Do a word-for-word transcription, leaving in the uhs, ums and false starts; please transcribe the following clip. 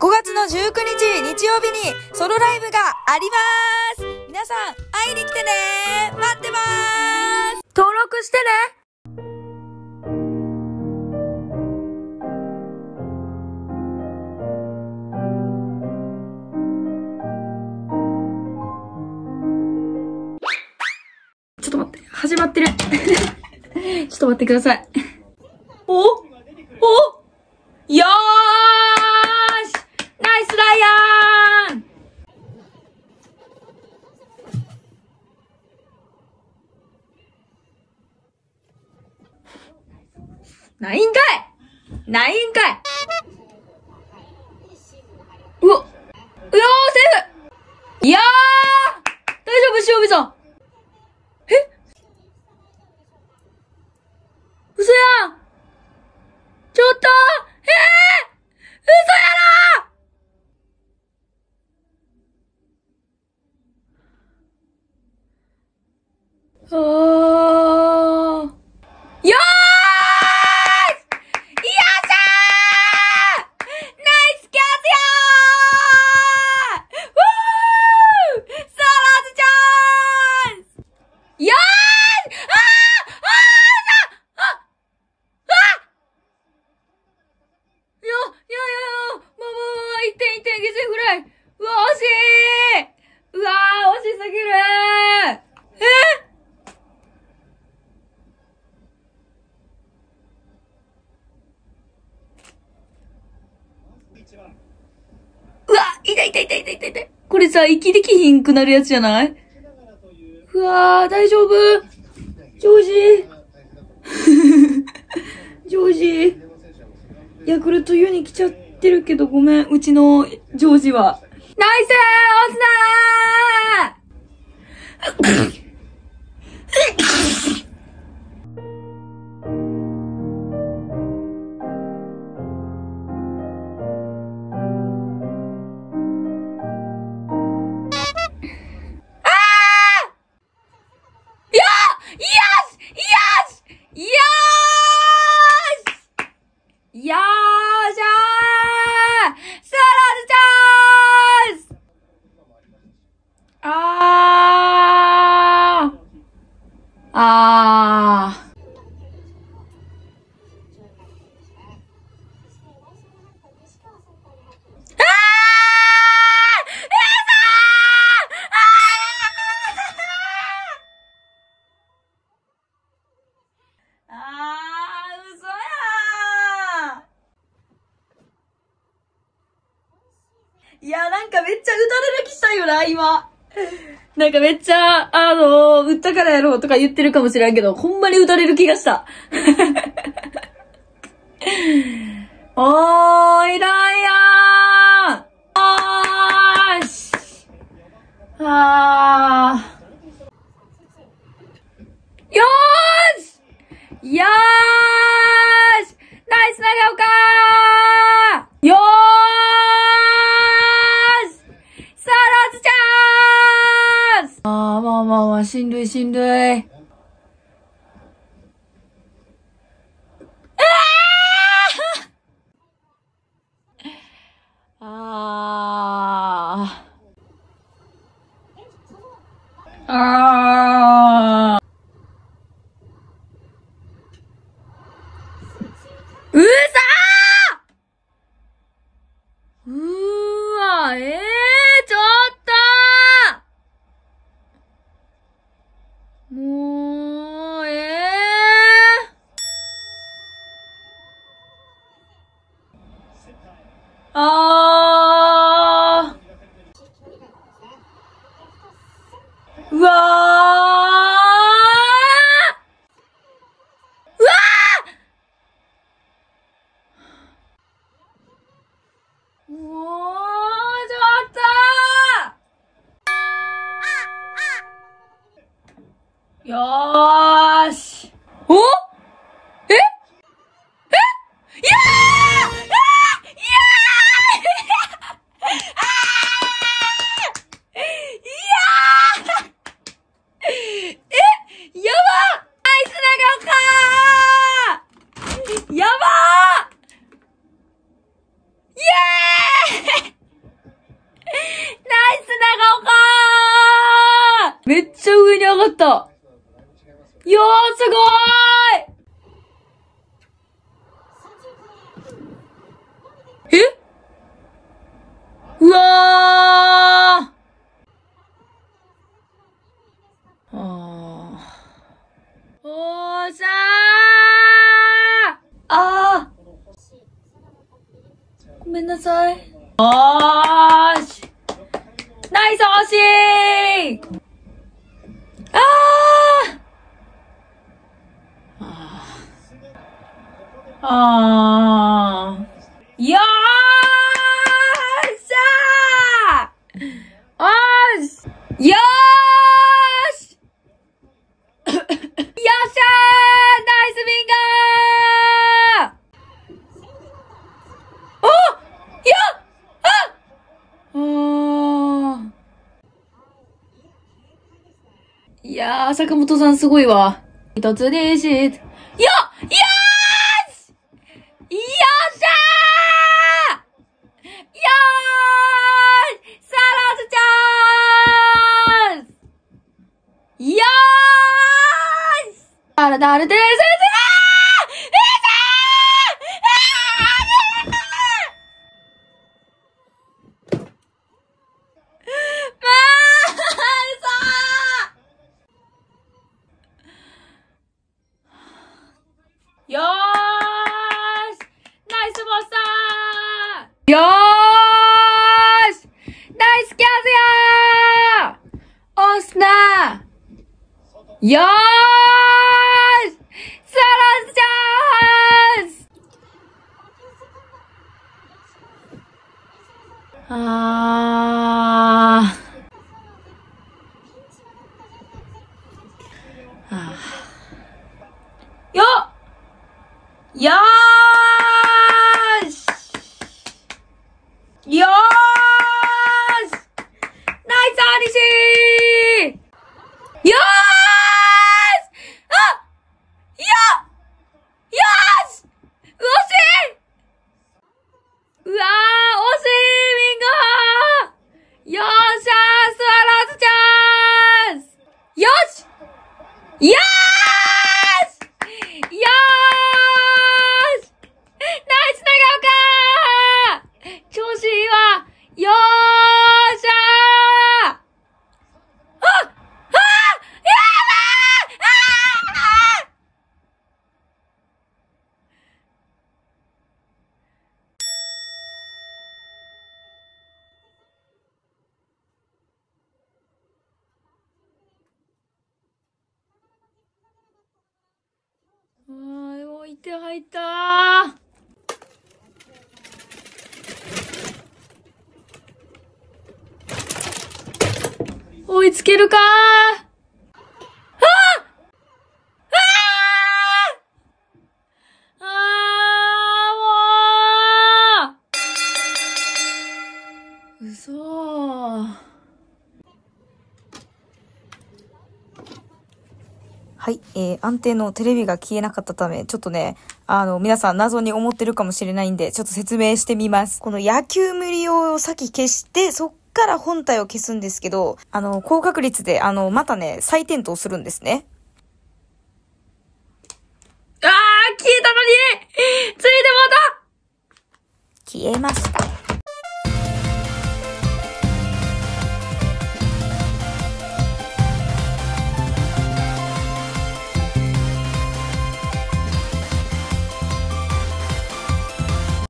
ごがつのじゅうくにち日曜日にソロライブがあります。皆さん会いに来てね。待ってます。登録してね。ちょっと待って、始まってる。ちょっと待ってください。おおよーしナイスライアンないんかいないんかいうわ、うわーセーフ。いやー大丈夫塩見さん。え嘘やん。ちょっとえぇ、ー、嘘やろ。あー。よーしよっしゃーナイスキャッチよーウーソローズチャンスよーしあーあーああいや、いやいやいや、まあまあまあ、いってんいってん、犠牲フライ。うわ、惜しいうわー、惜しすぎるー。えうわ、痛い痛い痛い痛い痛い痛い。これさ、息できひんくなるやつじゃない？うわー、大丈夫？ジョージジョージヤクルトユニ来ちゃってるけどごめん、うちのジョージは。ナイスー押すなーよーしゃースワローズチャンスあーあーいや、なんかめっちゃ打たれる気したよな、今。なんかめっちゃ、あのー、打ったからやろうとか言ってるかもしれんけど、ほんまに打たれる気がした。おーい、ライアンおーしあー。よーしよーしナイス長岡ーよーあー、まあまあまあ、しんどいしんどい。えー、あー。あー。うそーうーわ、えー、ちょっともう、ええー。あー。うわー。うわー。もう、ちょっとよーし。お？え？え？いやー！いやー！いやー！え？やば！ナイス長岡！やばー！イエーイない。おーし。ナイス惜しい。あー。あー。よーしゃー。おーし。よーし。よっしゃー。ナイスビンガー。おいやああー。いやー、坂本さんすごいわ。一つでし。よよーしよっしゃー。よーしサラズチャンス。よーしあらだれてるするよーしナイスボスターよーしナイスキャズヤー押すなよーしサランチャンスあーあーよっよーしよーしナイスアニシーよーしあよよーし惜しいうわー惜しいウィンガーよーしゃースワローズチャンスよしよーしよーしナイス長岡調子いいわよーしゃーあああやばーあーあーでもいって入ったー追いつけるかーああああもう嘘ーはい、えー、安定のテレビが消えなかったため、ちょっとね、あの、皆さん謎に思ってるかもしれないんで、ちょっと説明してみます。この野球無理用を先消して、そっから本体を消すんですけど、あの、高確率で、あの、またね、再点灯するんですね。 あー消えたのについてもうた消えました。